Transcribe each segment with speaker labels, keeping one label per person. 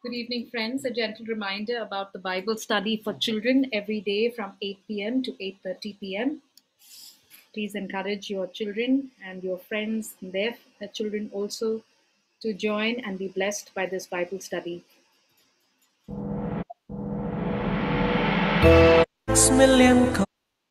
Speaker 1: Good evening, friends. A gentle reminder about the Bible study for children every day from 8 p.m. to 8:30 p.m. Please encourage your children and your friends and their children also to join and be blessed by this Bible study.
Speaker 2: 6 million.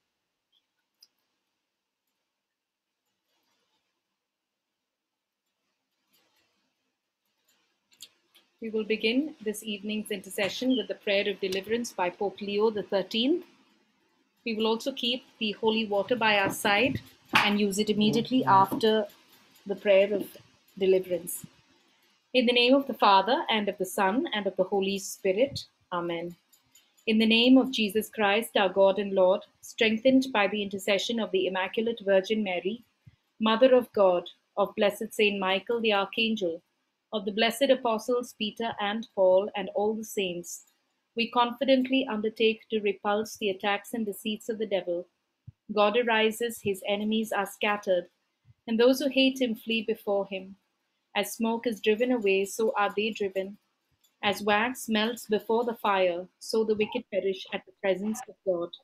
Speaker 1: We will begin this evening's intercession with the prayer of deliverance by Pope Leo XIII. We will also keep the holy water by our side and use it immediately after the prayer of deliverance. In the name of the Father, and of the Son, and of the Holy Spirit. Amen. In the name of Jesus Christ, our God and Lord, strengthened by the intercession of the Immaculate Virgin Mary, Mother of God, of blessed Saint Michael the Archangel, of the blessed apostles Peter and Paul, and all the saints, we confidently undertake to repulse the attacks and deceits of the devil. God arises, his enemies are scattered, and those who hate him flee before him. As smoke is driven away, so are they driven. As wax melts before the fire, so the wicked perish at the presence of God.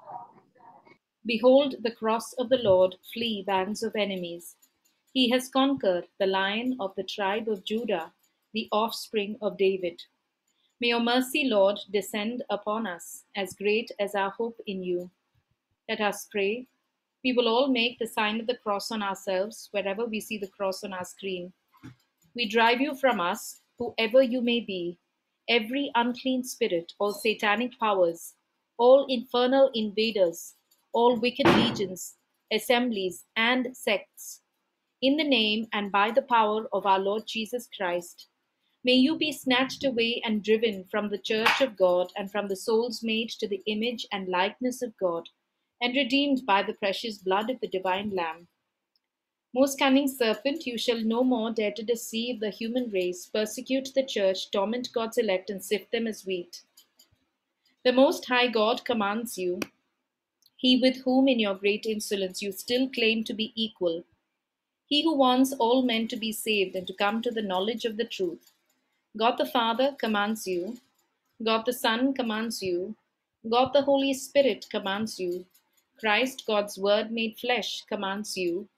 Speaker 1: Behold the cross of the Lord, flee bands of enemies. He has conquered the Lion of the tribe of Judah, the offspring of David. May your mercy, Lord, descend upon us, as great as our hope in you. Let us pray. We will all make the sign of the cross on ourselves wherever we see the cross on our screen. We drive you from us, whoever you may be, every unclean spirit, all satanic powers, all infernal invaders, all wicked legions, assemblies, and sects. In the name and by the power of our Lord Jesus Christ, may you be snatched away and driven from the church of God and from the souls made to the image and likeness of God, and redeemed by the precious blood of the divine Lamb. Most cunning serpent, you shall no more dare to deceive the human race, persecute the church, torment God's elect, and sift them as wheat. The Most High God commands you, he with whom in your great insolence you still claim to be equal, he who wants all men to be saved and to come to the knowledge of the truth. God the Father commands you, God the Son commands you, God the Holy Spirit commands you, Christ, God's Word made flesh, commands you,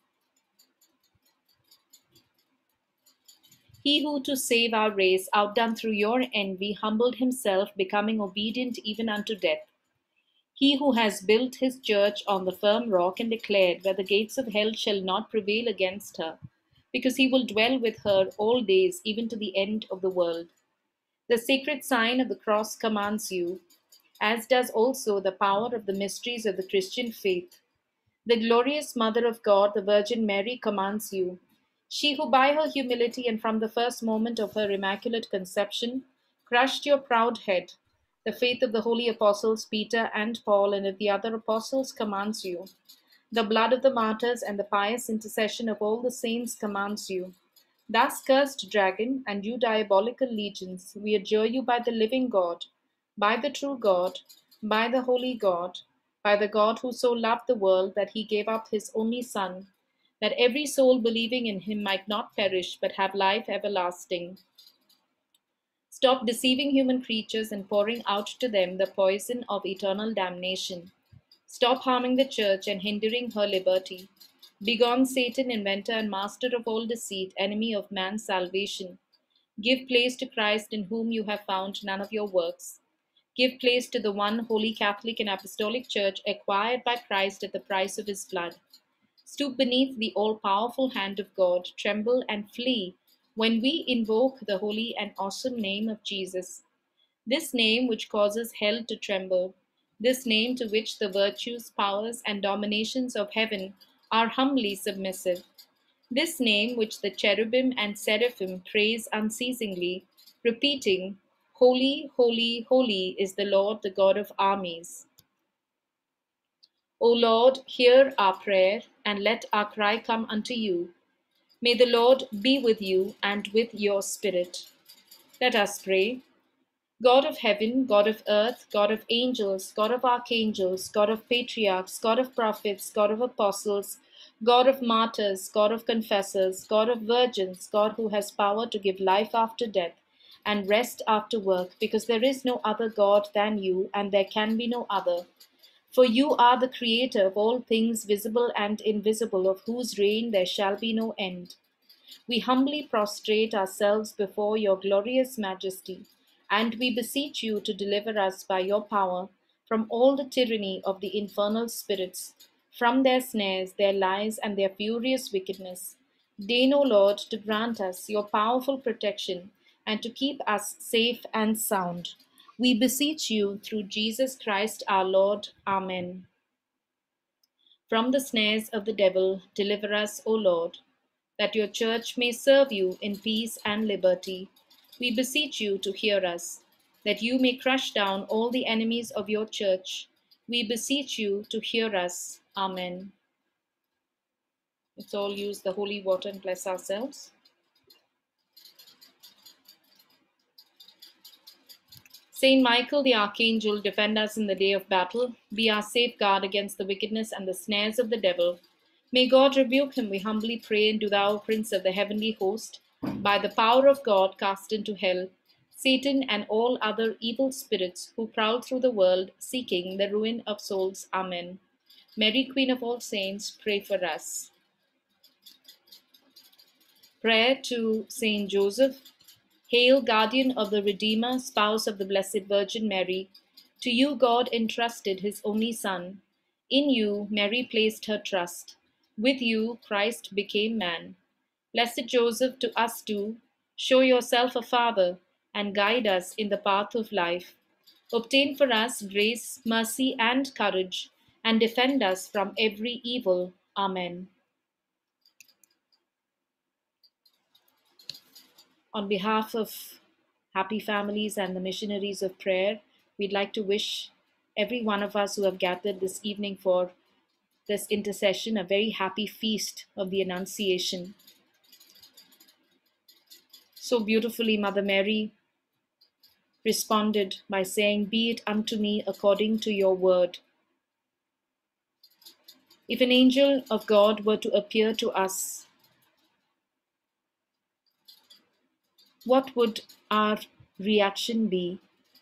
Speaker 1: he who to save our race, outdone through your envy, humbled himself, becoming obedient even unto death. He who has built his church on the firm rock and declared that the gates of hell shall not prevail against her, because he will dwell with her all days, even to the end of the world. The sacred sign of the cross commands you, as does also the power of the mysteries of the Christian faith. The glorious Mother of God, the Virgin Mary, commands you. She who by her humility and from the first moment of her immaculate conception crushed your proud head, the faith of the holy apostles Peter and Paul and of the other apostles commands you. The blood of the martyrs and the pious intercession of all the saints commands you. Thus, cursed dragon, and you diabolical legions, we adjure you by the living God, by the true God, by the holy God, by the God who so loved the world that he gave up his only Son, that every soul believing in him might not perish but have life everlasting. Stop deceiving human creatures and pouring out to them the poison of eternal damnation. Stop harming the church and hindering her liberty. Begone, Satan, inventor and master of all deceit, enemy of man's salvation. Give place to Christ, in whom you have found none of your works. Give place to the one holy Catholic and Apostolic Church acquired by Christ at the price of his blood. Stoop beneath the all powerful hand of God, tremble and flee when we invoke the holy and awesome name of Jesus. This name which causes hell to tremble, this name to which the virtues, powers, and dominations of heaven are humbly submissive, this name which the cherubim and seraphim praise unceasingly, repeating, Holy, holy, holy is the Lord, the God of armies. O Lord, hear our prayer, and let our cry come unto you. May the Lord be with you and with your spirit. Let us pray. God of heaven, God of earth, God of angels, God of archangels, God of patriarchs, God of prophets, God of apostles, God of martyrs, God of confessors, God of virgins, God who has power to give life after death, and rest after work, because there is no other God than you, and there can be no other. For you are the creator of all things visible and invisible, of whose reign there shall be no end. We humbly prostrate ourselves before your glorious majesty, and we beseech you to deliver us by your power from all the tyranny of the infernal spirits, from their snares, their lies, and their furious wickedness. Deign, O Lord, to grant us your powerful protection and to keep us safe and sound. We beseech you through Jesus Christ our Lord. Amen. From the snares of the devil, deliver us, O Lord, that your church may serve you in peace and liberty. We beseech you to hear us, that you may crush down all the enemies of your church. We beseech you to hear us. Amen. Let's all use the holy water and bless ourselves. Saint Michael the Archangel, defend us in the day of battle. Be our safeguard against the wickedness and the snares of the devil. May God rebuke him, we humbly pray, and do thou, Prince of the heavenly host, by the power of God, cast into hell Satan and all other evil spirits who prowl through the world, seeking the ruin of souls. Amen. Mary, Queen of all saints, pray for us. Prayer to Saint Joseph. Hail, guardian of the Redeemer, spouse of the Blessed Virgin Mary. To you God entrusted his only Son. In you Mary placed her trust. With you Christ became man. Blessed Joseph, to us too, show yourself a father and guide us in the path of life. Obtain for us grace, mercy, and courage, and defend us from every evil. Amen. On behalf of Happy Families and the Missionaries of Prayer, we'd like to wish every one of us who have gathered this evening for this intercession a very happy feast of the Annunciation. So beautifully, Mother Mary responded by saying, "Be it unto me according to your word." If an angel of God were to appear to us, what would our reaction be?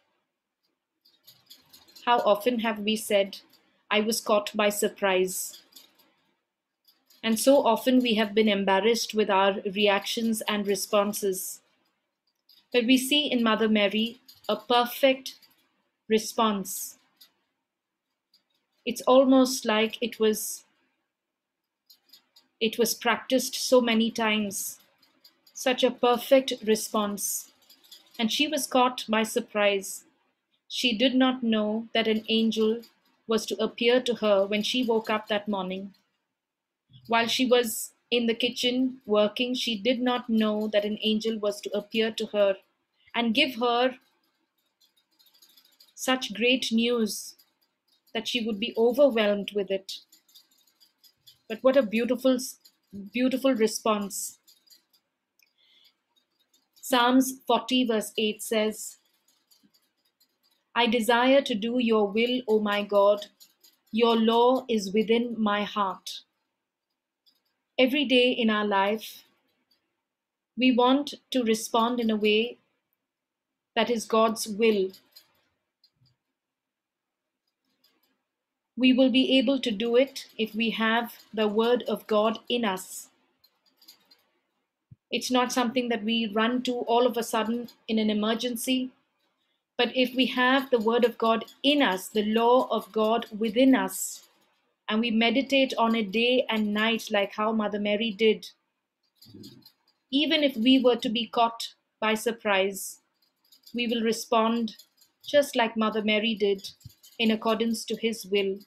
Speaker 1: How often have we said, "I was caught by surprise"? And so often we have been embarrassed with our reactions and responses. But we see in Mother Mary a perfect response. It's almost like it was practiced so many times. Such a perfect response. And she was caught by surprise. She did not know that an angel was to appear to her when she woke up that morning. While she was in the kitchen working, she did not know that an angel was to appear to her and give her such great news that she would be overwhelmed with it. But what a beautiful, beautiful response. Psalms 40 verse 8 says, "I desire to do your will, O my God. Your law is within my heart." Every day in our life, we want to respond in a way that is God's will. We will be able to do it if we have the Word of God in us. It's not something that we run to all of a sudden in an emergency, but if we have the Word of God in us, the law of God within us, and we meditate on it day and night like how Mother Mary did, even if we were to be caught by surprise, we will respond just like Mother Mary did, in accordance to His will.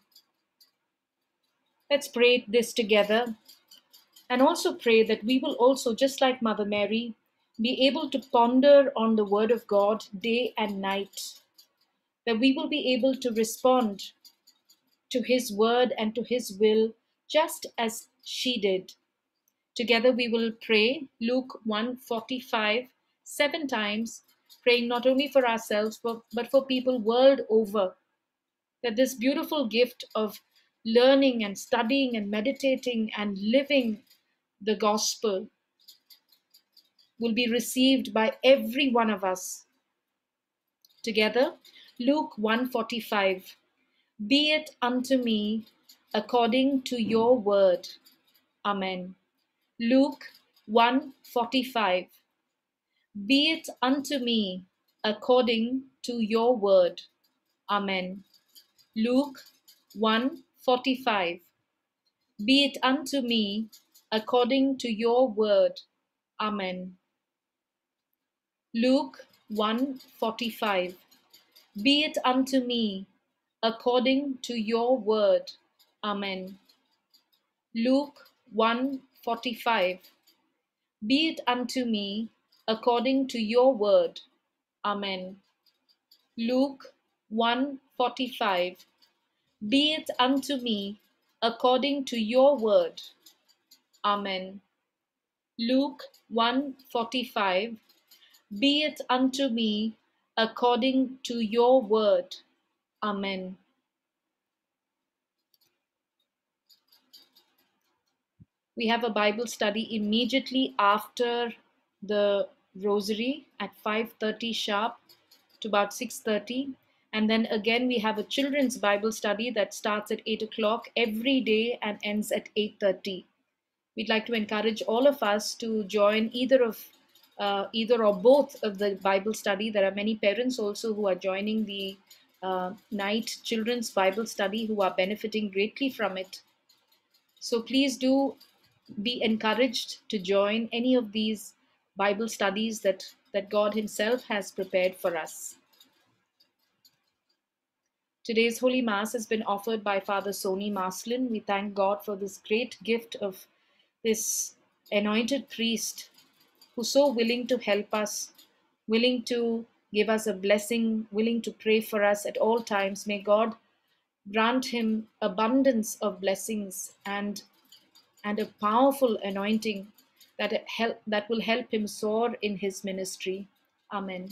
Speaker 1: Let's pray this together and also pray that we will also, just like Mother Mary, be able to ponder on the Word of God day and night, that we will be able to respond to His Word and to His will just as she did. Together we will pray Luke 1:45 7 times, praying not only for ourselves but for people world over, that this beautiful gift of learning and studying and meditating and living the gospel will be received by every one of us. Together, Luke 1:45. Be it unto me according to your word. Amen. Luke 1:45. Be it unto me according to your word. Amen. Luke 1:45. Be it unto me according to your word. Amen. Luke 1:45. Be it unto me according to your word. Amen. Luke 1:45. Be it unto me according to your word. Amen. Luke 1:45. Be it unto me according to your word. Amen. Luke 1:45. Be it unto me according to your word. Amen. We have a Bible study immediately after the rosary at 5:30 sharp to about 6:30. And then again, we have a children's Bible study that starts at 8 o'clock every day and ends at 8:30. We'd like to encourage all of us to join either or both of the Bible study. There are many parents also who are joining the night children's Bible study who are benefiting greatly from it. So please do be encouraged to join any of these Bible studies that God Himself has prepared for us. Today's Holy Mass has been offered by Father Sony Maslin. We thank God for this great gift of this anointed priest who's so willing to help us, willing to give us a blessing, willing to pray for us at all times. May God grant him abundance of blessings and a powerful anointing that will help him soar in his ministry. Amen.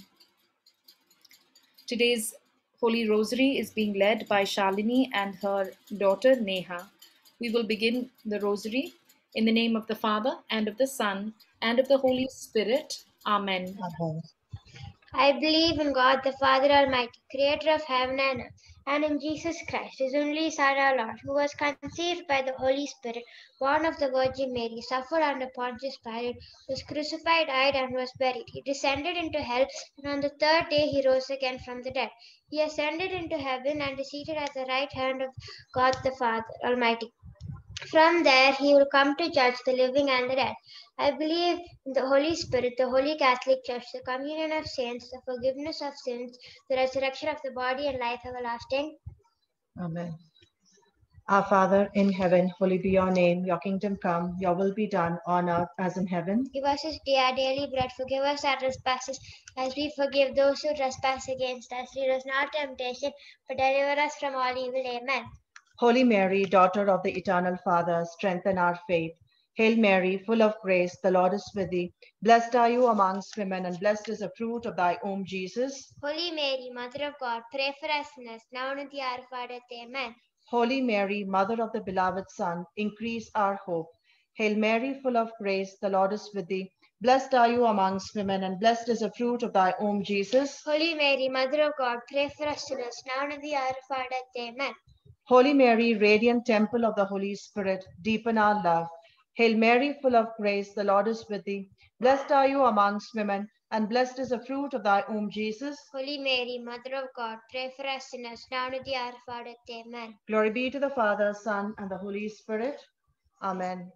Speaker 1: Today's Holy Rosary is being led by Shalini and her daughter Neha. We will begin the Rosary in the name of the Father, and of the Son, and of the Holy Spirit. Amen.
Speaker 2: Amen.
Speaker 3: I believe in God, the Father Almighty, creator of heaven and earth, and in Jesus Christ, his only Son, our Lord, who was conceived by the Holy Spirit, born of the Virgin Mary, suffered under Pontius Pilate, was crucified, died, and was buried. He descended into hell, and on the third day he rose again from the dead. He ascended into heaven and is seated at the right hand of God the Father Almighty. From there he will come to judge the living and the dead. I believe in the Holy Spirit, the Holy Catholic Church, the communion of saints, the forgiveness of sins, the resurrection of the body, and life everlasting.
Speaker 2: Amen. Our Father in heaven, holy be your name. Your kingdom come, your will be done on earth as in heaven.
Speaker 3: Give us this day our daily bread. Forgive us our trespasses, as we forgive those who trespass against us. Lead us not into temptation, but deliver us from all evil. Amen.
Speaker 2: Holy Mary, daughter of the eternal Father, strengthen our faith. Hail Mary, full of grace, the Lord is with thee. Blessed are you amongst women, and blessed is the fruit of thy womb, Jesus.
Speaker 3: Holy Mary, Mother of God, pray for us sinners, now and at the hour of our death. Amen.
Speaker 2: Holy Mary, Mother of the beloved Son, increase our hope. Hail Mary, full of grace, the Lord is with thee. Blessed are you amongst women, and blessed is the fruit of thy womb, Jesus.
Speaker 3: Holy Mary, Mother of God, pray for us sinners, now and at the hour of our death. Amen.
Speaker 2: Holy Mary, radiant temple of the Holy Spirit, deepen our love. Hail Mary, full of grace, the Lord is with thee. Blessed are you amongst women, and blessed is the fruit of thy womb, Jesus.
Speaker 3: Holy Mary, Mother of God, pray for us sinners, now and at the hour of our death. Amen.
Speaker 2: Glory be to the Father, Son, and the Holy Spirit. Amen.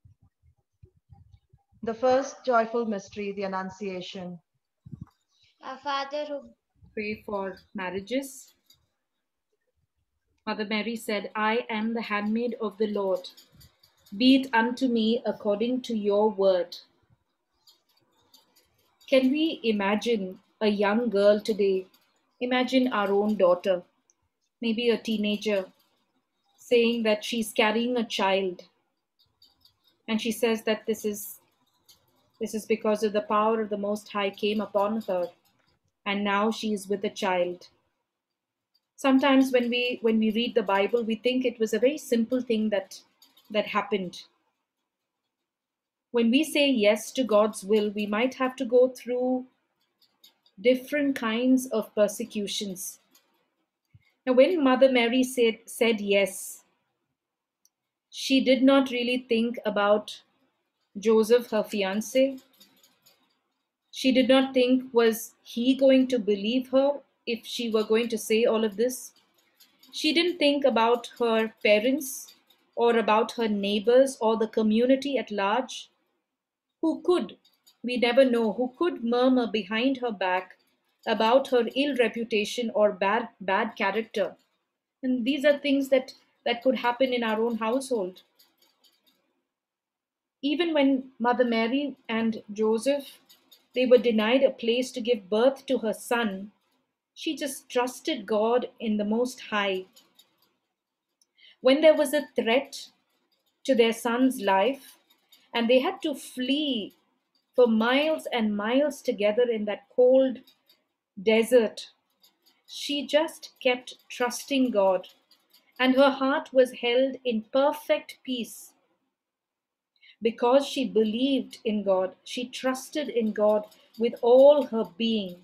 Speaker 2: The first joyful mystery, the Annunciation.
Speaker 3: Our Father who
Speaker 1: Pray for marriages. Mother Mary said, I am the handmaid of the Lord. Be it unto me according to your word. Can we imagine a young girl today? Imagine our own daughter, maybe a teenager, saying that she's carrying a child. And she says that this is because of the power of the Most High came upon her. And now she is with a child. Sometimes when we read the Bible, we think it was a very simple thing that happened. When we say yes to God's will, we might have to go through different kinds of persecutions. Now, when Mother Mary said yes, she did not really think about Joseph, her fiance. She did not think, was he going to believe her if she were going to say all of this? She didn't think about her parents or about her neighbors or the community at large. Who could, we never know, who could murmur behind her back about her ill reputation or bad character? And these are things that could happen in our own household. Even when Mother Mary and Joseph, they were denied a place to give birth to her son, she just trusted God in the Most High. When there was a threat to their son's life and they had to flee for miles and miles together in that cold desert, she just kept trusting God, and her heart was held in perfect peace because she believed in God. She trusted in God with all her being.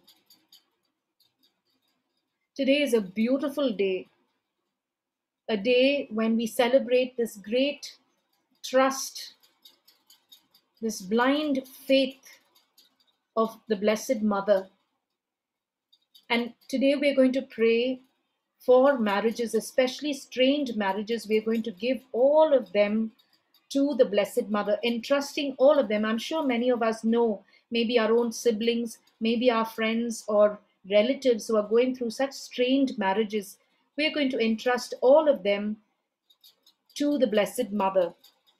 Speaker 1: Today is a beautiful day, a day when we celebrate this great trust, this blind faith of the Blessed Mother. And today we're going to pray for marriages, especially strained marriages. We're going to give all of them to the Blessed Mother, entrusting all of them. I'm sure many of us know maybe our own siblings, maybe our friends or relatives who are going through such strained marriages. We're going to entrust all of them to the Blessed Mother.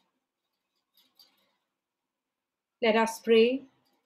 Speaker 1: Let us pray.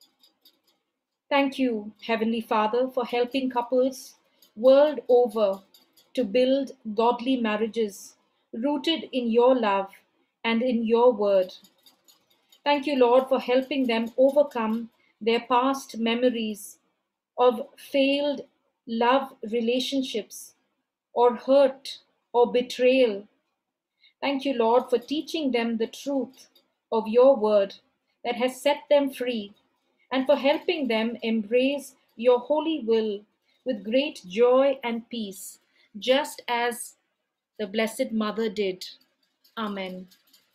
Speaker 1: Thank you, Heavenly Father, for helping couples world over to build godly marriages rooted in your love and in your word. Thank you, Lord, for helping them overcome their past memories of failed love relationships or hurt or betrayal. Thank you, Lord, for teaching them the truth of your word that has set them free, and for helping them embrace your holy will with great joy and peace, just as the Blessed Mother did. Amen.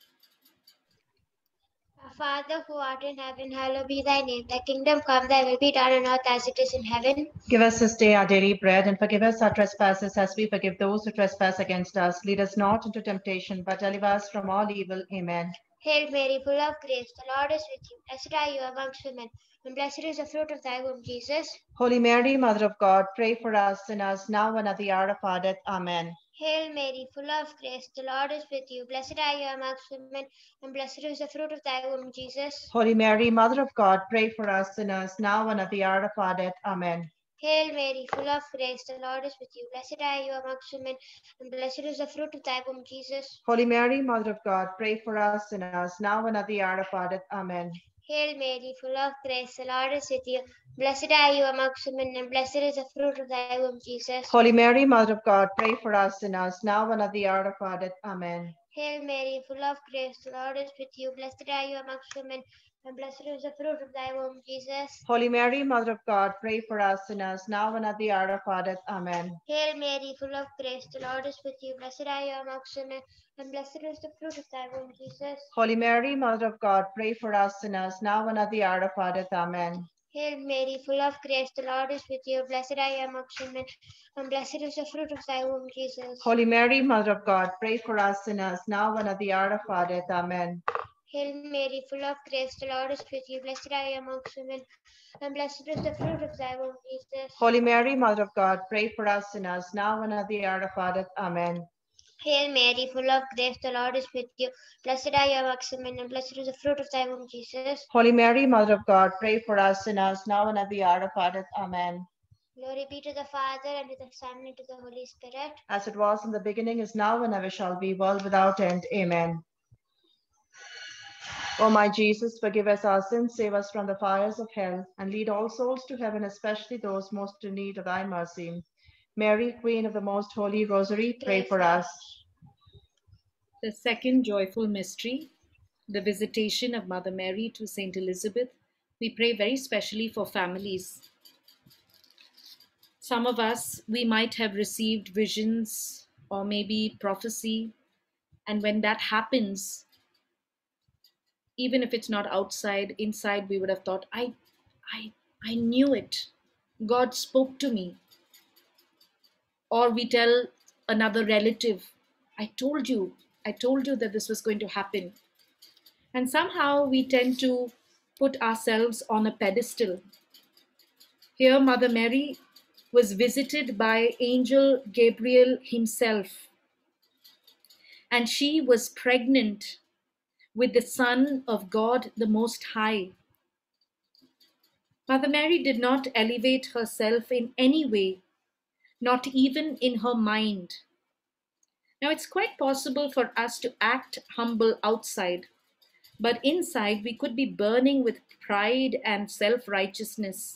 Speaker 3: Our Father who art in heaven, hallowed be thy name. Thy kingdom come, thy will be done on earth as it is in heaven.
Speaker 2: Give us this day our daily bread, and forgive us our trespasses as we forgive those who trespass against us. Lead us not into temptation, but deliver us from all evil. Amen.
Speaker 3: Hail Mary, full of grace, the Lord is with you. Blessed are you amongst women, and blessed is the fruit of thy womb, Jesus.
Speaker 2: Holy Mary, Mother of God, pray for us sinners, now and at the hour of our death. Amen.
Speaker 3: Hail Mary, full of grace, the Lord is with you. Blessed are you amongst women, and blessed is the fruit of thy womb, Jesus.
Speaker 2: Holy Mary, Mother of God, pray for us sinners, now and at the hour of our death. Amen.
Speaker 3: Hail Mary, full of grace, the Lord is with you. Blessed are you amongst women, and blessed is the fruit of thy womb, Jesus.
Speaker 2: Holy Mary, Mother of God, pray for us sinners, now and at the hour of our death. Amen.
Speaker 3: Hail Mary, full of grace, the Lord is with you. Blessed are you amongst women, and blessed is the fruit of thy womb, Jesus.
Speaker 2: Holy Mary, Mother of God, pray for us sinners, now and at the hour of our death. Amen.
Speaker 3: Hail Mary, full of grace, the Lord is with you. Blessed are you amongst women, and blessed is the fruit of thy womb, Jesus.
Speaker 2: Holy Mary, Mother of God, pray for us sinners, now and at the hour of our death. Amen.
Speaker 3: Hail Mary, full of grace, the Lord is with you. Blessed are you amongst women, and blessed is the fruit of thy womb, Jesus.
Speaker 2: Holy Mary, Mother of God, pray for us sinners, now and at the hour of our death. Amen.
Speaker 3: Hail Mary, full of grace, the Lord is with you. Blessed are you amongst women, and blessed is the fruit of thy womb, Jesus.
Speaker 2: Holy Mary, Mother of God, pray for us sinners, now and at the hour of our death. Amen.
Speaker 3: Hail Mary, full of grace, the Lord is with you. Blessed are you amongst women, and blessed is the fruit of thy womb, Jesus.
Speaker 2: Holy Mary, Mother of God, pray for us sinners, now and at the hour of our death. Amen.
Speaker 3: Hail Mary, full of grace, the Lord is with you. Blessed are you amongst women, and blessed is the fruit of thy womb, Jesus.
Speaker 2: Holy Mary, Mother of God, pray for us sinners, now and at the hour of our death. Amen.
Speaker 3: Glory be to the Father, and to the Son, and to the Holy Spirit.
Speaker 2: As it was in the beginning, is now, and ever shall be, world without end. Amen. O my Jesus, forgive us our sins, save us from the fires of hell, and lead all souls to heaven, especially those most in need of thy mercy. Mary, Queen of the Most Holy Rosary, pray for us.
Speaker 1: The second joyful mystery, the visitation of Mother Mary to Saint Elizabeth, we pray very specially for families. Some of us, we might have received visions or maybe prophecy, and when that happens, even if it's not outside, inside we would have thought, I knew it. God spoke to me. Or we tell another relative, I told you that this was going to happen. And somehow we tend to put ourselves on a pedestal. Here, Mother Mary was visited by Angel Gabriel himself, and she was pregnant with the Son of God the Most High. Mother Mary did not elevate herself in any way, not even in her mind. Now, it's quite possible for us to act humble outside, but inside we could be burning with pride and self-righteousness.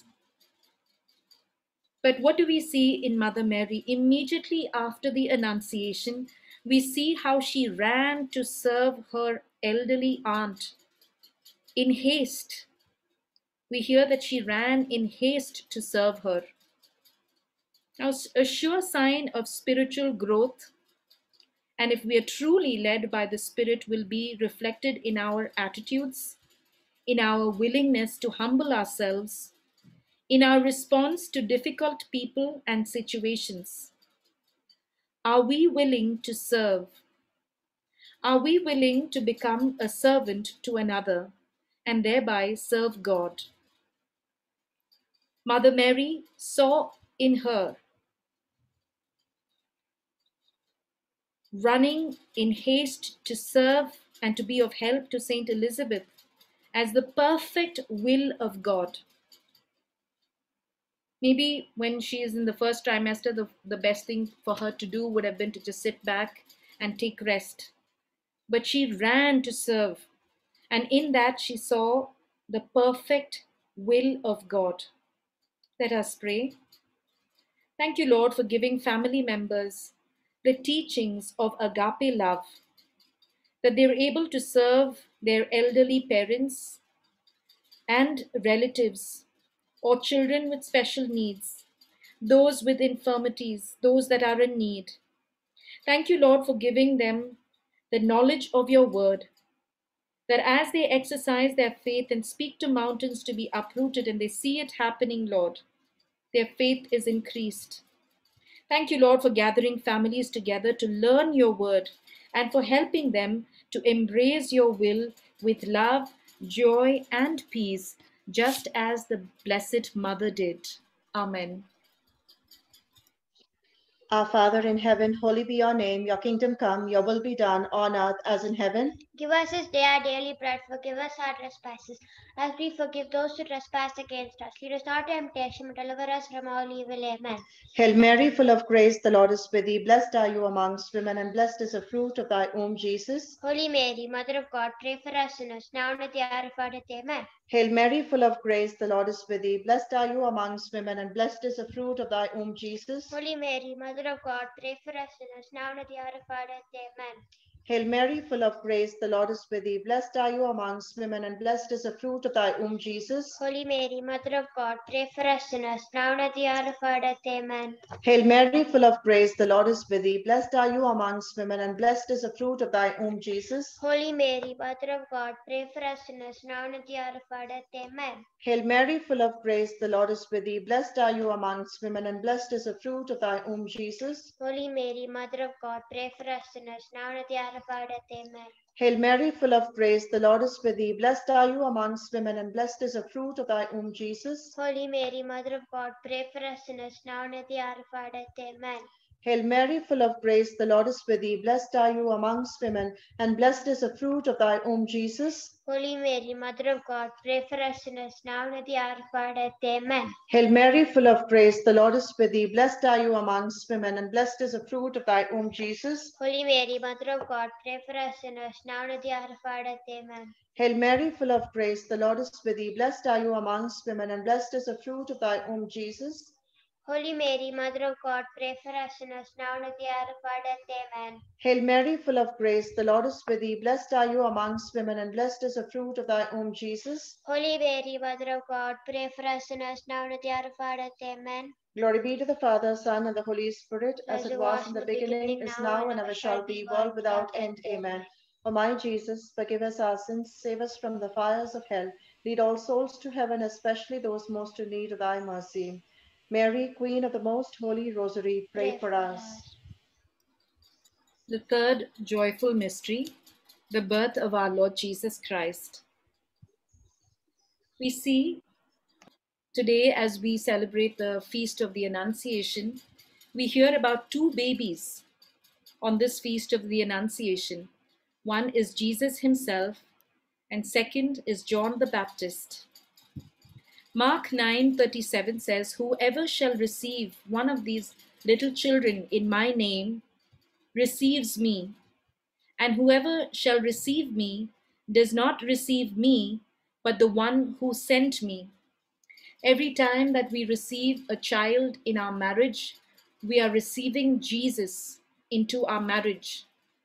Speaker 1: But what do we see in Mother Mary? Immediately after the Annunciation, we see how she ran to serve her elderly aunt in haste. We hear that she ran in haste to serve her. Now, a sure sign of spiritual growth, and if we are truly led by the Spirit, will be reflected in our attitudes, in our willingness to humble ourselves, in our response to difficult people and situations. Are we willing to serve? Are we willing to become a servant to another and thereby serve God? Mother Mary saw in her running in haste to serve and to be of help to Saint Elizabeth as the perfect will of God. Maybe when she is in the first trimester, the best thing for her to do would have been to just sit back and take rest. But she ran to serve, and in that she saw the perfect will of God. Let us pray. Thank you, Lord, for giving family members the teachings of agape love, that they're able to serve their elderly parents and relatives or children with special needs, those with infirmities, those that are in need. Thank you, Lord, for giving them the knowledge of your word, that as they exercise their faith and speak to mountains to be uprooted and they see it happening, Lord, their faith is increased. Thank you, Lord, for gathering families together to learn your word and for helping them to embrace your will with love, joy, and peace, just as the Blessed Mother did. Amen.
Speaker 2: Our Father in heaven, holy be your name. Your kingdom come, your will be done on earth as in heaven.
Speaker 3: Give us this day our daily bread. Forgive us our trespasses, as we forgive those who trespass against us. Lead us not into temptation, but deliver us from all evil. Amen.
Speaker 2: Hail Mary, full of grace, the Lord is with thee. Blessed are you amongst women, and blessed is the fruit of thy womb, Jesus.
Speaker 3: Holy Mary, Mother of God, pray for us sinners, now and at the hour of our death. Amen.
Speaker 2: Hail Mary, full of grace, the Lord is with thee. Blessed are you amongst women, and blessed is the fruit of thy womb, Jesus.
Speaker 3: Holy Mary, Mother of God, pray for us sinners, now and at the hour of our death. Amen.
Speaker 2: Hail Mary, full of grace, the Lord is with thee. Blessed are you amongst women, and blessed is the fruit of thy womb, Jesus.
Speaker 3: Holy Mary, Mother of God, pray for us sinners, now and at the hour of our death. Amen.
Speaker 2: Hail Mary, full of grace, the Lord is with thee. Blessed are you amongst women, and blessed is the fruit of thy womb, Jesus.
Speaker 3: Holy Mary, Mother of God, pray for us sinners, now and at the hour of our death. Amen.
Speaker 2: Hail Mary, full of grace, the Lord is with thee. Blessed are you amongst women, and blessed is the fruit of thy womb, Jesus.
Speaker 3: Holy Mary, Mother of God, pray for us sinners, now and at the hour of our death. Amen.
Speaker 2: Hail Mary, full of grace, the Lord is with thee. Blessed are you amongst women, and blessed is the fruit of thy womb, Jesus.
Speaker 3: Holy Mary, Mother of God, pray for us sinners, now and at the hour of our death. Amen.
Speaker 2: Hail Mary, full of grace, the Lord is with thee. Blessed are you amongst women, and blessed is the fruit of thy womb, Jesus.
Speaker 3: Holy Mary, Mother of God, pray for us sinners, now and at the hour of our death. Amen.
Speaker 2: Hail Mary, full of grace, the Lord is with thee. Blessed are you amongst women, and blessed is the fruit of thy womb, Jesus.
Speaker 3: Holy Mary, Mother of God, pray for us sinners, now and at the hour of our death. Amen.
Speaker 2: Hail Mary, full of grace, the Lord is with thee. Blessed are you amongst women, and blessed is the fruit of thy womb, Jesus.
Speaker 3: Holy Mary, Mother of God, pray for us sinners, now and at the hour of our death. Amen.
Speaker 2: Hail Mary, full of grace, the Lord is with thee. Blessed are you amongst women, and blessed is the fruit of thy womb, Jesus.
Speaker 3: Holy Mary, Mother of God, pray for us sinners, now and at the hour of our death. Amen.
Speaker 2: Glory be to the Father, Son, and the Holy Spirit, as
Speaker 3: As
Speaker 2: it
Speaker 3: it
Speaker 2: was
Speaker 3: was
Speaker 2: in
Speaker 3: in
Speaker 2: the
Speaker 3: the
Speaker 2: beginning,
Speaker 3: beginning,
Speaker 2: is
Speaker 3: now
Speaker 2: now,
Speaker 3: and
Speaker 2: and
Speaker 3: ever
Speaker 2: ever
Speaker 3: shall
Speaker 2: shall
Speaker 3: be,
Speaker 2: be,
Speaker 3: world
Speaker 2: world without
Speaker 3: without
Speaker 2: end.
Speaker 3: end.
Speaker 2: Amen.
Speaker 3: Amen.
Speaker 2: O my Jesus, forgive us our sins, save us from the fires of hell, lead all souls to heaven, especially those most in need of thy mercy. Mary, Queen of the Most Holy Rosary, pray for us.
Speaker 1: The third joyful mystery, the birth of our Lord Jesus Christ. We see today, as we celebrate the feast of the Annunciation, we hear about two babies on this feast of the Annunciation. One is Jesus himself, and second is John the Baptist. Mark 9:37 says, "Whoever shall receive one of these little children in my name receives me, and whoever shall receive me does not receive me, but the one who sent me." Every time that we receive a child in our marriage, we are receiving Jesus into our marriage.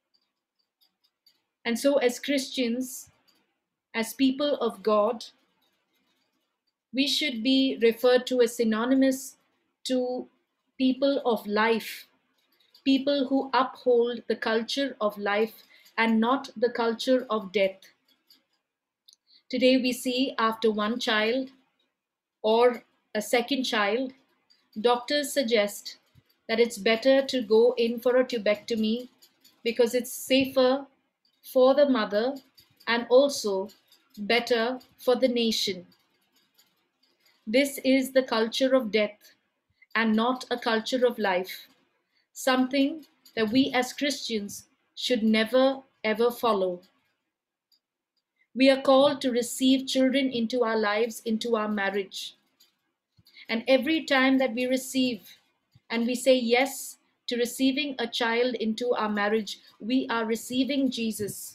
Speaker 1: And so, as Christians, as people of God, we should be referred to as synonymous to people of life, people who uphold the culture of life and not the culture of death. Today, we see after one child or a second child, doctors suggest that it's better to go in for a tubectomy because it's safer for the mother and also better for the nation. This is the culture of death and not a culture of life, something that we as Christians should never ever follow. We are called to receive children into our lives, into our marriage. And every time that we receive and we say yes to receiving a child into our marriage, we are receiving Jesus.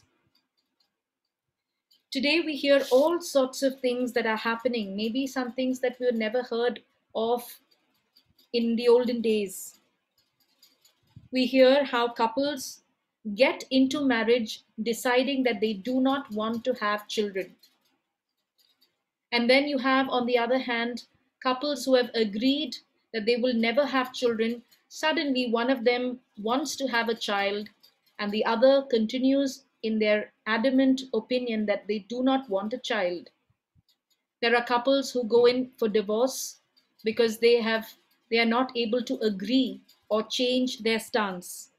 Speaker 1: Today we hear all sorts of things that are happening, maybe some things that we've never heard of in the olden days. We hear how couples get into marriage deciding that they do not want to have children. And then you have, on the other hand, couples who have agreed that they will never have children. Suddenly, one of them wants to have a child, and the other continues in their adamant opinion that they do not want a child. There are couples who go in for divorce because they are not able to agree or change their stance.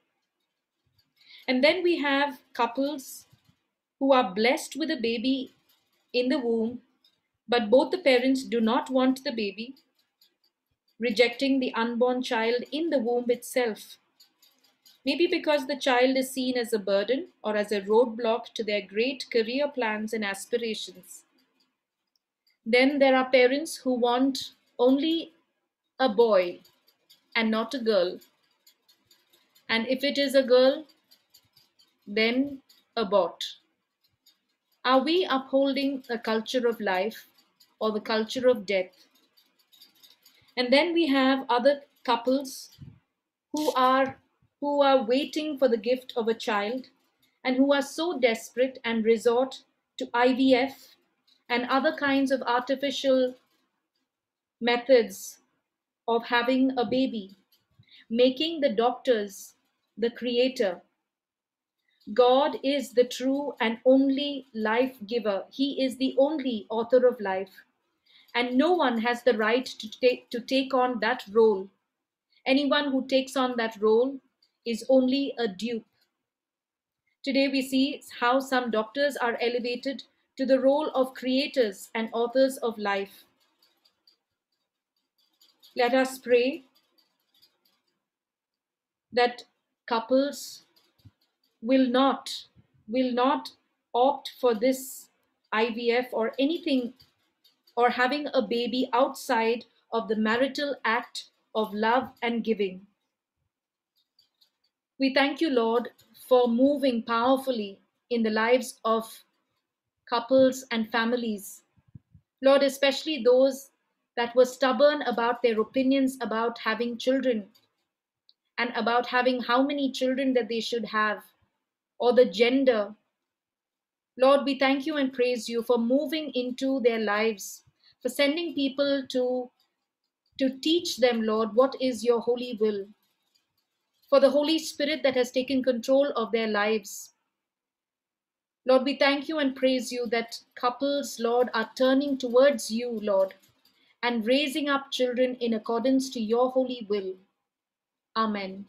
Speaker 1: And then we have couples who are blessed with a baby in the womb, but both the parents do not want the baby, rejecting the unborn child in the womb itself. Maybe because the child is seen as a burden or as a roadblock to their great career plans and aspirations. Then there are parents who want only a boy and not a girl. And if it is a girl, then abort. Are we upholding a culture of life or the culture of death? And then we have other couples who are waiting for the gift of a child and who are so desperate and resort to IVF and other kinds of artificial methods of having a baby, making the doctors the creator. God is the true and only life giver. He is the only author of life. And no one has the right to take on that role. Anyone who takes on that role is only a dupe. Today we see how some doctors are elevated to the role of creators and authors of life. Let us pray that couples will not opt for this IVF or anything or having a baby outside of the marital act of love and giving. We thank you, Lord, for moving powerfully in the lives of couples and families. Lord, especially those that were stubborn about their opinions about having children and about having how many children that they should have or the gender. Lord, we thank you and praise you for moving into their lives, for sending people to teach them, Lord, what is your holy will, for the Holy Spirit that has taken control of their lives. Lord, we thank you and praise you that couples, Lord, are turning towards you, Lord, and raising up children in accordance to your holy will. Amen.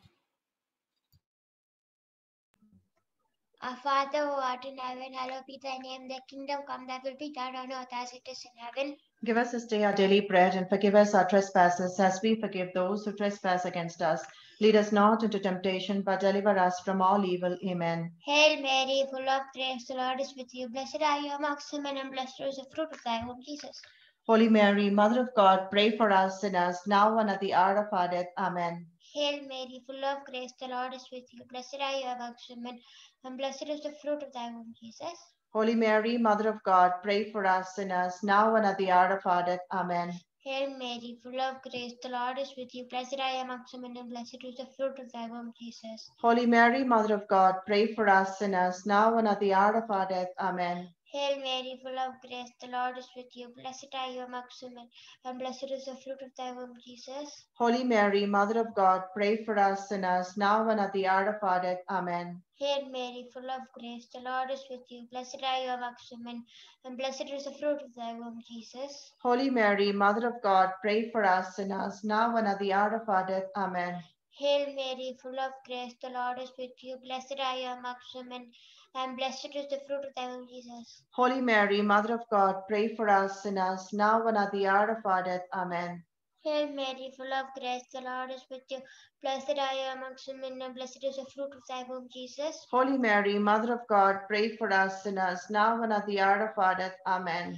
Speaker 3: Our Father who art in heaven, hallowed be thy name. Thy kingdom come, thy will be done on earth as it is in heaven.
Speaker 2: Give us this day our daily bread, and forgive us our trespasses, as we forgive those who trespass against us. Lead us not into temptation, but deliver us from all evil. Amen.
Speaker 3: Hail Mary, full of grace, the Lord is with you. Blessed are you amongst women, and blessed is the fruit of thy womb, Jesus.
Speaker 2: Holy Mary, Mother of God, pray for us sinners, now and at the hour of our death. Amen.
Speaker 3: Hail Mary, full of grace, the Lord is with you. Blessed are you amongst women, and blessed is the fruit of thy womb, Jesus.
Speaker 2: Holy Mary, Mother of God, pray for us sinners, now and at the hour of our death. Amen.
Speaker 3: Hail Mary, full of grace, the Lord is with you. Blessed are you amongst women, and blessed is the fruit of thy womb, Jesus.
Speaker 2: Holy Mary, Mother of God, pray for us sinners, now and at the hour of our death. Amen.
Speaker 3: Hail Mary, full of grace, the Lord is with you. Blessed are you amongst women, and blessed is the fruit of thy womb, Jesus.
Speaker 2: Holy Mary, Mother of God, pray for us sinners, now and at the hour of our death. Amen.
Speaker 3: Hail Mary, full of grace, the Lord is with you. Blessed are you amongst women, and blessed is the fruit of thy womb, Jesus.
Speaker 2: Holy Mary, Mother of God, pray for us sinners, now and at the hour of our death. Amen.
Speaker 3: Hail Mary, full of grace, the Lord is with you. Blessed are you amongst women, and blessed is the fruit of thy womb, Jesus.
Speaker 2: Holy Mary, Mother of God, pray for us sinners, now and at the hour of our death. Amen.
Speaker 3: Hail Mary, full of grace, the Lord is with you. Blessed are you amongst women, and blessed is the fruit of thy womb, Jesus.
Speaker 2: Holy Mary, Mother of God, pray for us sinners, now and at the hour of our death. Amen.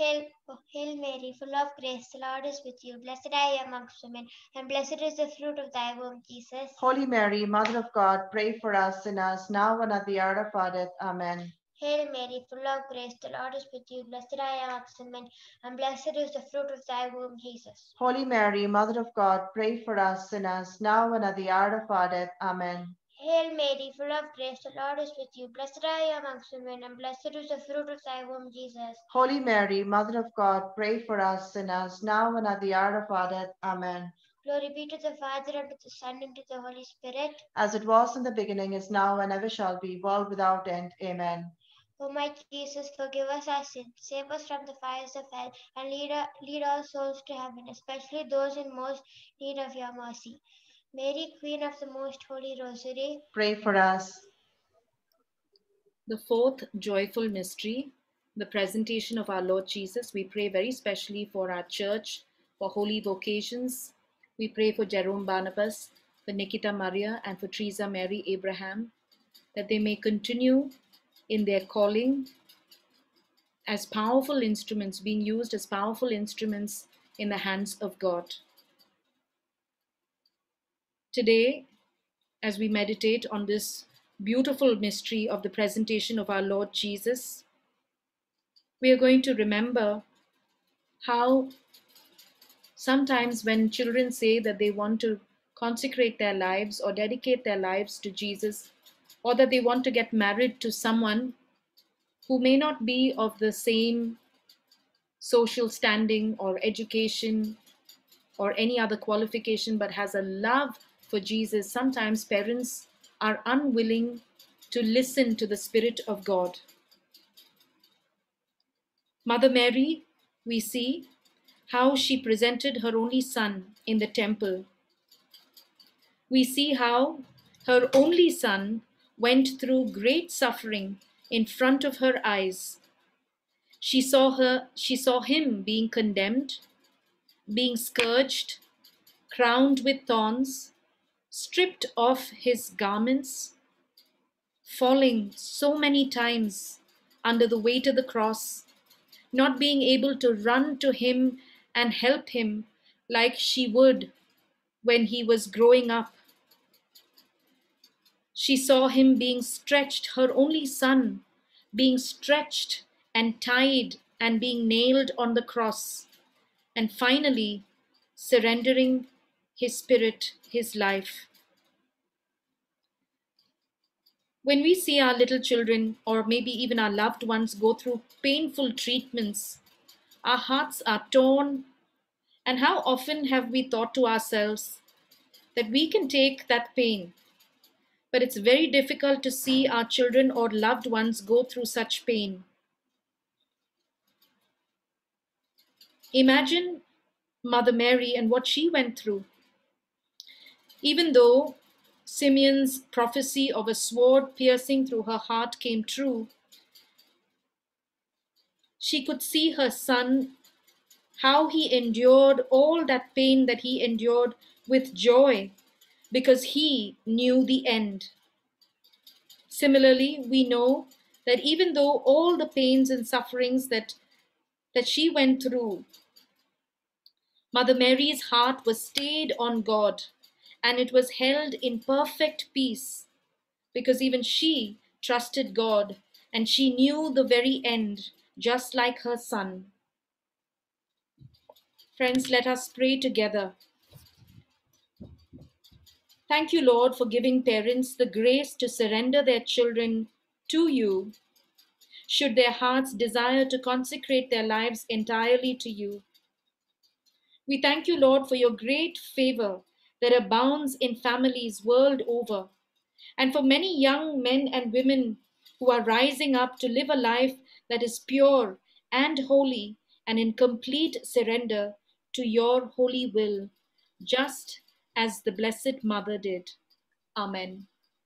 Speaker 3: Hail Mary, full of grace, the Lord is with you. Blessed are you amongst women, and blessed is the fruit of thy womb, Jesus.
Speaker 2: Holy Mary, Mother of God, pray for us sinners, now and at the hour of our death. Amen.
Speaker 3: Hail Mary, full of grace, the Lord is with you. Blessed are you amongst women, and blessed is the fruit of thy womb, Jesus.
Speaker 2: Holy Mary, Mother of God, pray for us sinners, now and at the hour of our death. Amen.
Speaker 3: Hail Mary, full of grace, the Lord is with you. Blessed are you amongst women, and blessed is the fruit of thy womb, Jesus.
Speaker 2: Holy Mary, Mother of God, pray for us sinners, now and at the hour of our death. Amen.
Speaker 3: Glory be to the Father, and to the Son, and to the Holy Spirit.
Speaker 2: As it was in the beginning, is now, and ever shall be, world without end. Amen.
Speaker 3: O my Jesus, forgive us our sins, save us from the fires of hell, and lead all souls to heaven, especially those in most need of your mercy. Mary, Queen of the Most Holy Rosary,
Speaker 2: Pray for us.
Speaker 1: The fourth joyful mystery, the presentation of our Lord Jesus. We pray very specially for our church, for holy vocations. We pray for Jerome Barnabas, for Nikita Maria, and for Teresa Mary Abraham, that they may continue in their calling as powerful instruments, being used as powerful instruments in the hands of God. Today, as we meditate on this beautiful mystery of the presentation of our Lord Jesus, we are going to remember how sometimes when children say that they want to consecrate their lives or dedicate their lives to Jesus, or that they want to get married to someone who may not be of the same social standing or education or any other qualification, but has a love for Jesus, sometimes parents are unwilling to listen to the Spirit of God. Mother Mary, we see how she presented her only son in the temple. We see how her only son went through great suffering in front of her eyes. She saw him being condemned, being scourged, crowned with thorns, stripped of his garments, falling so many times under the weight of the cross, not being able to run to him and help him like she would when he was growing up. She saw him being stretched, her only son, being stretched and tied and being nailed on the cross. and finally surrendering his spirit, his life. When we see our little children or maybe even our loved ones go through painful treatments, our hearts are torn. And how often have we thought to ourselves that we can take that pain, but it's very difficult to see our children or loved ones go through such pain. Imagine Mother Mary and what she went through. Even though Simeon's prophecy of a sword piercing through her heart came true, she could see her son, how he endured all that pain that he endured with joy because he knew the end. Similarly, we know that even though all the pains and sufferings that she went through, Mother Mary's heart was stayed on God and it was held in perfect peace because even she trusted God and she knew the very end, just like her son. Friends, let us pray together. Thank you, Lord, for giving parents the grace to surrender their children to you, should their hearts desire to consecrate their lives entirely to you. We thank you, Lord, for your great favor that abounds in families world over, and for many young men and women who are rising up to live a life that is pure and holy and in complete surrender to your holy will, just as the Blessed Mother did. Amen.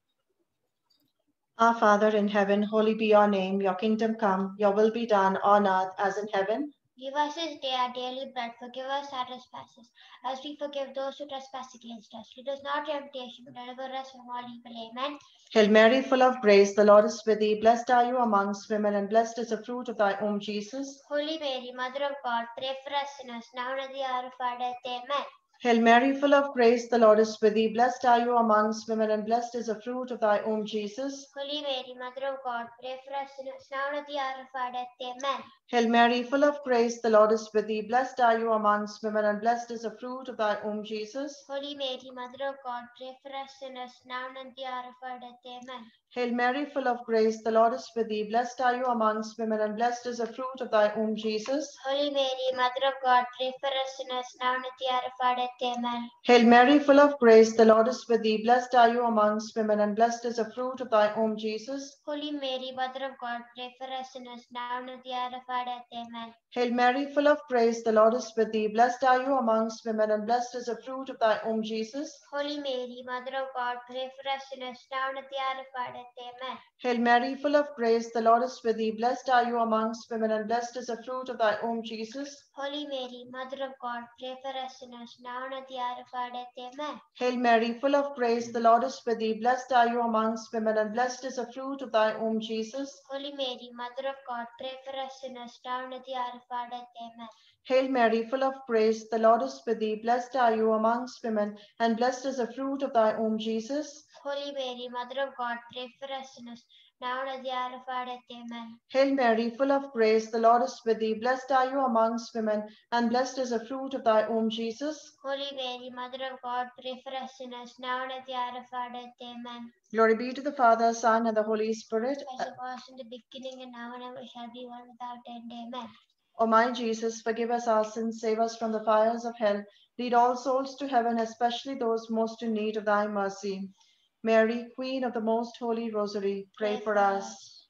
Speaker 2: Our Father in heaven, holy be your name. Your kingdom come, your will be done on earth as in heaven.
Speaker 3: Give us this day our daily bread. Forgive us our trespasses, as we forgive those who trespass against us. Lead us not into temptation, but deliver us from all evil. Amen.
Speaker 2: Hail Mary, full of grace, the Lord is with thee. Blessed are you amongst women, and blessed is the fruit of thy womb, Jesus.
Speaker 3: Holy Mary, Mother of God, pray for us sinners, now and at the hour of our death. Amen.
Speaker 2: Hail Mary, full of grace, the Lord is with thee. Blessed are you amongst women, and blessed is the fruit of thy womb, Jesus.
Speaker 3: Holy Mary, Mother of God, pray for us sinners, now and at the hour of our death. Amen.
Speaker 2: Hail Mary, full of grace, the Lord is with thee. Blessed are you amongst women, and blessed is the fruit of thy womb, Jesus.
Speaker 3: Holy Mary, Mother of God, pray for us sinners, now and at the hour of our death. Amen.
Speaker 2: Hail Mary, full of grace, the Lord is with thee. Blessed are you amongst women, and blessed is the fruit of thy womb, Jesus.
Speaker 3: Holy Mary, Mother of God, pray for us sinners, now and at the hour of our death. Amen.
Speaker 2: Hail Mary, full of grace, the Lord is with thee. Blessed are you amongst women, and blessed is the fruit of thy womb, Jesus.
Speaker 3: Holy Mary, Mother of God, pray for us sinners, now and at the hour of our death. Amen.
Speaker 2: Hail Mary, full of grace, the Lord is with thee. Blessed are you amongst women, and blessed is the fruit of thy womb, Jesus.
Speaker 3: Holy Mary, Mother of God, pray for us sinners, now and at the hour of our death. Amen.
Speaker 2: Hail Mary, full of grace, the Lord is with thee. Blessed are you amongst women, and blessed is the fruit of thy womb, Jesus.
Speaker 3: Holy Mary, Mother of God, pray for us sinners, now and at the hour of our death. Amen.
Speaker 2: Hail Mary, full of grace, the Lord is with thee. Blessed are you amongst women, and blessed is the fruit of thy womb, Jesus.
Speaker 3: Holy Mary, Mother of God, pray for us sinners, now and at the hour of our death. Amen.
Speaker 2: Hail Mary, full of grace, the Lord is with thee. Blessed are you amongst women, and blessed is the fruit of thy womb, Jesus.
Speaker 3: Holy Mary, Mother of God, pray for us sinners, now and at the hour of our death. Amen.
Speaker 2: Hail Mary, full of grace, the Lord is with thee. Blessed are you amongst women, and blessed is the fruit of thy womb, Jesus.
Speaker 3: Holy Mary, Mother of God, pray for us sinners, now and at the hour of our death. Amen.
Speaker 2: Glory be to the Father, Son, and the Holy Spirit.
Speaker 3: As it was in the beginning, and now and ever shall be, world without end. Amen.
Speaker 2: O my Jesus, forgive us our sins, save us from the fires of hell. Lead all souls to heaven, especially those most in need of thy mercy. Mary, Queen of the Most Holy Rosary, pray for us.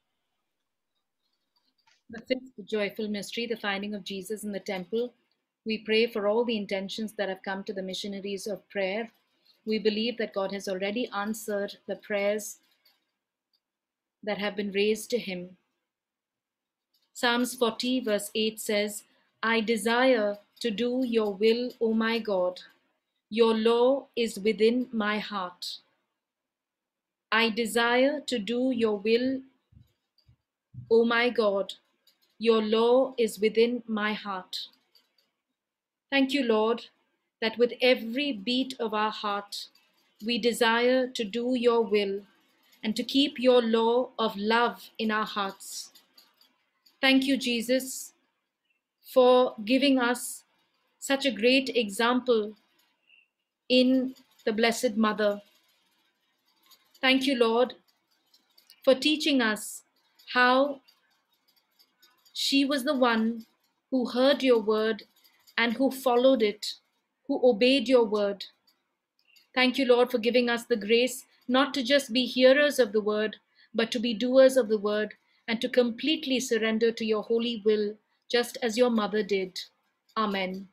Speaker 1: The fifth joyful mystery, the finding of Jesus in the temple. We pray for all the intentions that have come to the missionaries of prayer. We believe that God has already answered the prayers that have been raised to him. Psalms 40 verse 8 says, I desire to do your will, O my God. Your law is within my heart. I desire to do your will, O my God. Your law is within my heart. Thank you, Lord, that with every beat of our heart, we desire to do your will and to keep your law of love in our hearts. Thank you, Jesus, for giving us such a great example in the Blessed Mother. Thank you, Lord, for teaching us how she was the one who heard your word and who followed it, who obeyed your word. Thank you, Lord, for giving us the grace not to just be hearers of the word, but to be doers of the word and to completely surrender to your holy will, just as your mother did. Amen.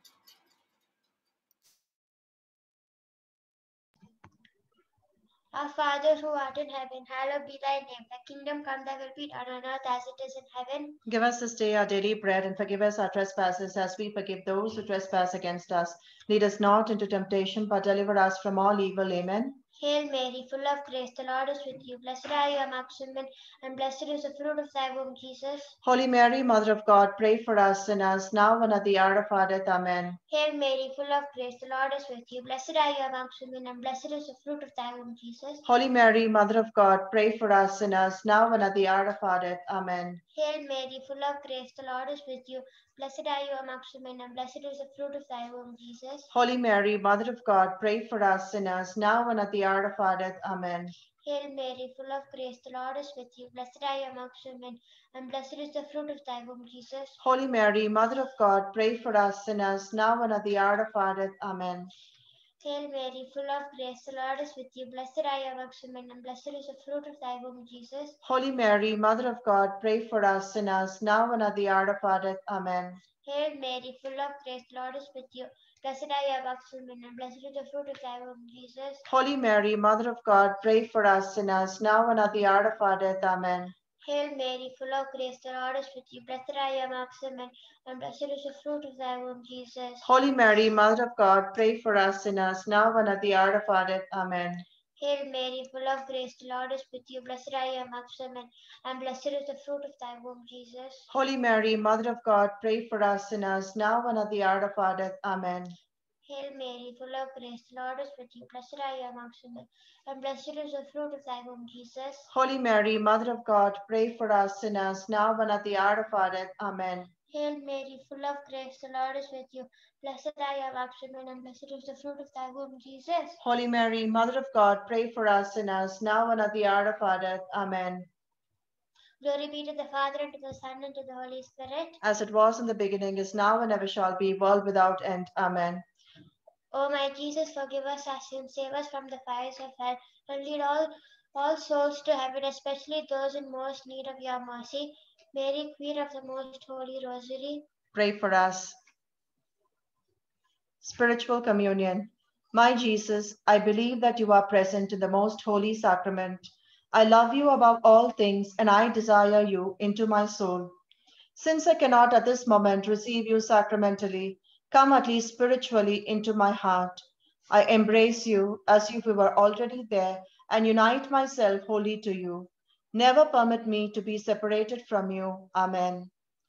Speaker 3: Our Father who art in heaven, hallowed be thy name. Thy kingdom come, thy will be done on earth as it is in heaven.
Speaker 2: Give us this day our daily bread, and forgive us our trespasses as we forgive those who trespass against us. Lead us not into temptation, but deliver us from all evil. Amen.
Speaker 3: Hail Mary, full of grace, the Lord is with you. Blessed are you amongst women, and blessed is the fruit of thy womb, Jesus.
Speaker 2: Holy Mary, Mother of God, pray for us sinners, now and at the hour of our death. Amen.
Speaker 3: Hail Mary, full of grace, the Lord is with you. Blessed are you amongst women, and blessed is the fruit of thy womb, Jesus.
Speaker 2: Holy Mary, Mother of God, pray for us sinners, now and at the hour of our death. Amen.
Speaker 3: Hail Mary, full of grace, the Lord is with you. Blessed are you amongst women, and blessed is the fruit of thy womb, Jesus.
Speaker 2: Holy Mary, Mother of God, pray for us sinners, now and at the hour of our death. Amen.
Speaker 3: Hail Mary, full of grace, the Lord is with you. Blessed are you amongst women, and blessed is the fruit of thy womb, Jesus.
Speaker 2: Holy Mary, Mother of God, pray for us sinners, now and at the hour of our death. Amen.
Speaker 3: Hail Mary, full of grace, the Lord is with you. Blessed are you amongst women, and blessed is the fruit of thy womb, Jesus.
Speaker 2: Holy Mary, Mother of God, pray for us sinners, now and at the hour of our death. Amen.
Speaker 3: Hail Mary, full of grace, the Lord is with you. Blessed are you amongst women, and blessed is the fruit of thy womb, Jesus.
Speaker 2: Holy Mary, Mother of God, pray for us sinners, now and at the hour of our death. Amen.
Speaker 3: Hail Mary, full of grace, the Lord is with you. Blessed are you amongst women, and blessed is the fruit of thy womb, Jesus.
Speaker 2: Holy Mary, Mother of God, pray for us sinners, now and at the hour of our death. Amen.
Speaker 3: Hail Mary, full of grace, the Lord is with you. Blessed are you amongst women, and blessed is the fruit of thy womb, Jesus.
Speaker 2: Holy Mary, Mother of God, pray for us sinners, now and at the hour of our death. Amen.
Speaker 3: Hail Mary, full of grace, the Lord is with you. Blessed are you amongst women, and blessed is the fruit of thy womb, Jesus.
Speaker 2: Holy Mary, Mother of God, pray for us sinners, now and at the hour of our death. Amen.
Speaker 3: Hail Mary, full of grace, the Lord is with you. Blessed are you amongst women, and blessed is the fruit of thy womb, Jesus.
Speaker 2: Holy Mary, Mother of God, pray for us sinners, now and at the hour of our death. Amen.
Speaker 3: Glory be to the Father, and to the Son, and to the Holy Spirit.
Speaker 2: As it was in the beginning, is now, and ever shall be, world without end. Amen.
Speaker 3: O my Jesus, forgive us our sins, save us from the fires of hell, and lead all souls to heaven, especially those in most need of your mercy. Mary, Queen of the Most Holy Rosary,
Speaker 2: Pray for us. Spiritual communion. My Jesus, I believe that you are present in the most holy sacrament. I love you above all things, and I desire you into my soul. Since I cannot at this moment receive you sacramentally, come at least spiritually into my heart. I embrace you as if we were already there and unite myself wholly to you. Never permit me to be separated from you. Amen.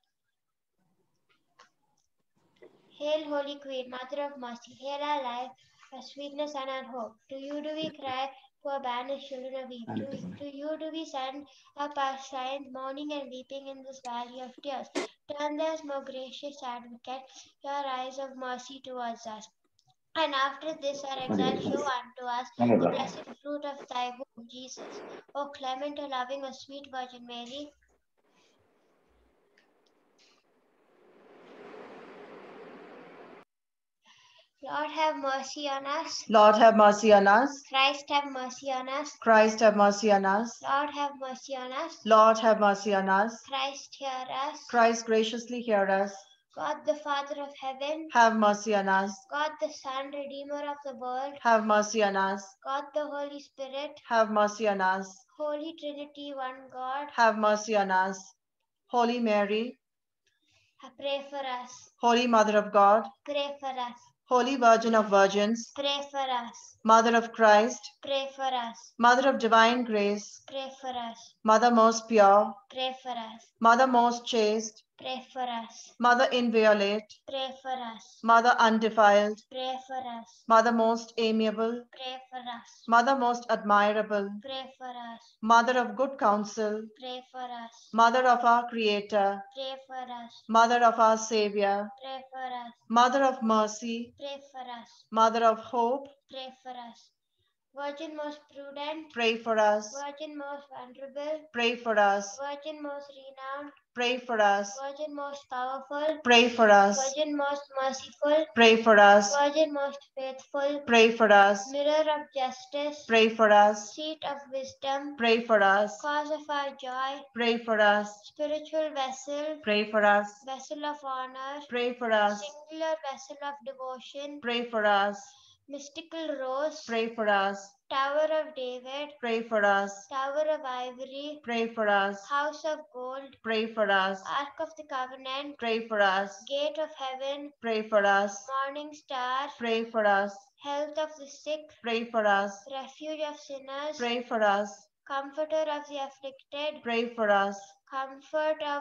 Speaker 3: Hail, Holy Queen, Mother of Mercy, hail our life, our sweetness, and our hope. To you do we cry, poor banished children of Eve. To you do we send up our sighs, mourning and weeping in this valley of tears. Turn thus, more gracious Advocate, your eyes of mercy towards us. And after this our exile, show unto us the blessed fruit of thy womb, Jesus. O clement, O loving, O sweet Virgin Mary, Lord have mercy on us.
Speaker 2: Lord, have mercy on us.
Speaker 3: Christ have mercy on us.
Speaker 2: Christ, have mercy on us.
Speaker 3: Lord have mercy on us.
Speaker 2: Lord, have mercy on us.
Speaker 3: Christ hear us.
Speaker 2: Christ, graciously hear us.
Speaker 3: God the Father of heaven.
Speaker 2: Have mercy on us.
Speaker 3: God the Son, Redeemer of the world.
Speaker 2: Have mercy on us.
Speaker 3: God the Holy Spirit.
Speaker 2: Have mercy on us.
Speaker 3: Holy Trinity, one God.
Speaker 2: Have mercy on us. Holy Mary,
Speaker 3: Pray for us.
Speaker 2: Holy Mother of God,
Speaker 3: Pray for us.
Speaker 2: Holy Virgin of Virgins,
Speaker 3: Pray for us.
Speaker 2: Mother of Christ,
Speaker 3: Pray for us.
Speaker 2: Mother of divine grace,
Speaker 3: Pray for us.
Speaker 2: Mother most pure,
Speaker 3: Pray for us.
Speaker 2: Mother most chaste,
Speaker 3: Pray for us.
Speaker 2: Mother inviolate,
Speaker 3: Pray for us.
Speaker 2: Mother undefiled,
Speaker 3: Pray for us.
Speaker 2: Mother most amiable,
Speaker 3: Pray for us.
Speaker 2: Mother most admirable,
Speaker 3: Pray for us.
Speaker 2: Mother of good counsel,
Speaker 3: Pray for us.
Speaker 2: Mother of our Creator,
Speaker 3: Pray for us.
Speaker 2: Mother of our Savior,
Speaker 3: Pray for us.
Speaker 2: Mother of mercy,
Speaker 3: Pray for us.
Speaker 2: Mother of hope,
Speaker 3: Pray for us. Virgin most prudent.
Speaker 2: pray for us.
Speaker 3: Virgin most vulnerable.
Speaker 2: Pray for us.
Speaker 3: Virgin most renowned.
Speaker 2: Pray for us.
Speaker 3: Virgin most powerful.
Speaker 2: Pray for us.
Speaker 3: Virgin most merciful.
Speaker 2: Pray for us.
Speaker 3: Virgin most faithful.
Speaker 2: Pray for us.
Speaker 3: Mirror of justice.
Speaker 2: Pray for us.
Speaker 3: Seat of wisdom.
Speaker 2: Pray for us.
Speaker 3: Cause of our joy.
Speaker 2: Pray for us.
Speaker 3: Spiritual vessel.
Speaker 2: Pray for us.
Speaker 3: Vessel of honor.
Speaker 2: Pray for us.
Speaker 3: Singular vessel of devotion.
Speaker 2: Pray for us.
Speaker 3: Mystical rose.
Speaker 2: Pray for us.
Speaker 3: Tower of David.
Speaker 2: Pray for us.
Speaker 3: Tower of ivory.
Speaker 2: Pray for us.
Speaker 3: House of gold.
Speaker 2: Pray for us.
Speaker 3: Ark of the covenant.
Speaker 2: Pray for us.
Speaker 3: Gate of heaven.
Speaker 2: Pray for us.
Speaker 3: Morning star.
Speaker 2: Pray for us.
Speaker 3: Health of the sick.
Speaker 2: Pray for us.
Speaker 3: Refuge of sinners.
Speaker 2: Pray for us.
Speaker 3: Comforter of the afflicted.
Speaker 2: Pray for us.
Speaker 3: Comfort of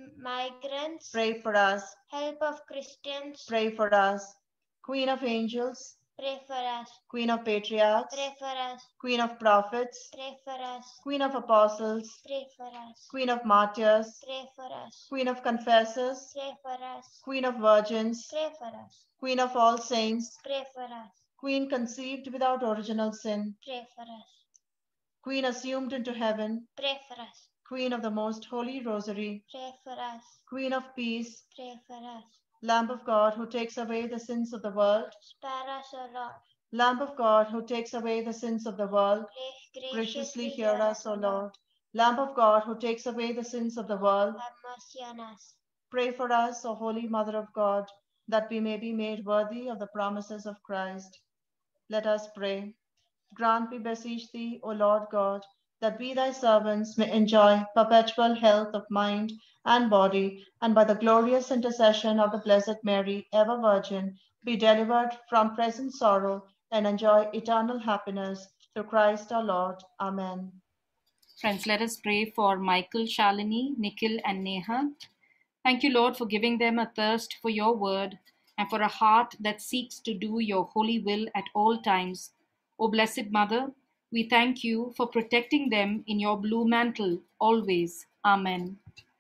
Speaker 3: migrants.
Speaker 2: Pray for us.
Speaker 3: Help of Christians.
Speaker 2: Pray for us. Queen of angels,
Speaker 3: Pray for us.
Speaker 2: Queen of patriarchs,
Speaker 3: Pray for us.
Speaker 2: Queen of prophets,
Speaker 3: Pray for us.
Speaker 2: Queen of apostles,
Speaker 3: Pray for us.
Speaker 2: Queen of martyrs,
Speaker 3: Pray for us.
Speaker 2: Queen of confessors,
Speaker 3: Pray for us.
Speaker 2: Queen of virgins,
Speaker 3: Pray for us.
Speaker 2: Queen of all saints,
Speaker 3: Pray for us.
Speaker 2: Queen conceived without original sin,
Speaker 3: Pray for us.
Speaker 2: Queen assumed into heaven,
Speaker 3: Pray for us.
Speaker 2: Queen of the most holy rosary,
Speaker 3: Pray for us.
Speaker 2: Queen of peace,
Speaker 3: Pray for us.
Speaker 2: Lamb of God who takes away the sins of the world,
Speaker 3: Spare us, O Lord.
Speaker 2: Lamb of God who takes away the sins of the world, graciously hear us, O Lord. Lamb of God who takes away the sins of the world,
Speaker 3: Have mercy on us.
Speaker 2: pray for us, O Holy Mother of God, that we may be made worthy of the promises of Christ. Let us pray. Grant, we beseech thee, O Lord God, that we thy servants may enjoy perpetual health of mind and body, and by the glorious intercession of the Blessed Mary, ever Virgin, be delivered from present sorrow and enjoy eternal happiness through Christ our Lord. Amen.
Speaker 1: Friends, let us pray for Michael, Shalini, Nikhil, and Neha. Thank you, Lord, for giving them a thirst for your word and for a heart that seeks to do your holy will at all times. O Blessed Mother, we thank you for protecting them in your blue mantle always. Amen.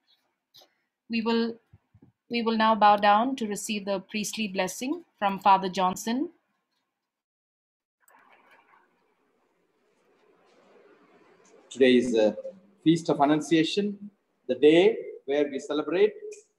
Speaker 1: We will now bow down to receive the priestly blessing from Father Johnson.
Speaker 4: Today is the Feast of Annunciation, the day where we celebrate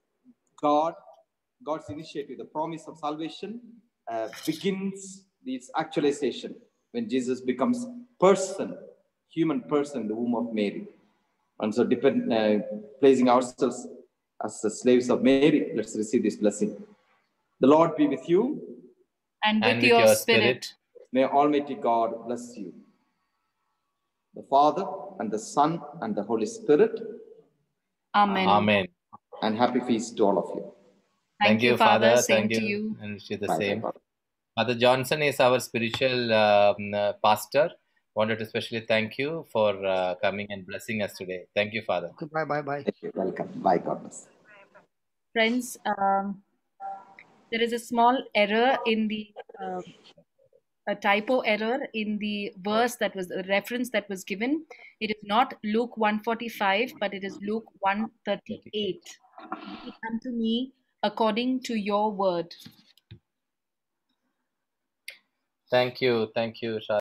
Speaker 4: God's initiative. The promise of salvation begins its actualization when Jesus becomes human person in the womb of Mary. And so placing ourselves as the slaves of Mary, let's receive this blessing. The Lord be with you.
Speaker 1: And with your spirit.
Speaker 4: May Almighty God bless you, the Father and the Son and the Holy Spirit.
Speaker 1: Amen.
Speaker 5: Amen.
Speaker 4: And happy feast to all of you.
Speaker 1: Thank you, Father. Same
Speaker 5: Thank
Speaker 1: to you.
Speaker 5: And wish you the
Speaker 4: Bye,
Speaker 5: same.
Speaker 4: bye.
Speaker 5: Father Johnson is our spiritual pastor. Wanted to especially thank you for coming and blessing us today. Thank you, Father.
Speaker 6: Bye.
Speaker 4: Thank you. Welcome. Bye. God bless.
Speaker 1: Friends, there is a small error in the a typo error in the verse that was the reference that was given. It is not Luke 1:45, but it is Luke 1:38. Be it unto me according to your word.
Speaker 5: Thank you, Shah.